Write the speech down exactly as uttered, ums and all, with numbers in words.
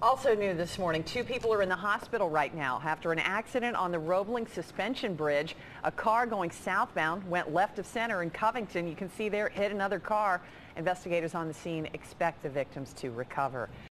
Also new this morning, two people are in the hospital right now after an accident on the Roebling Suspension Bridge. A car going southbound went left of center in Covington. You can see there it hit another car. Investigators on the scene expect the victims to recover.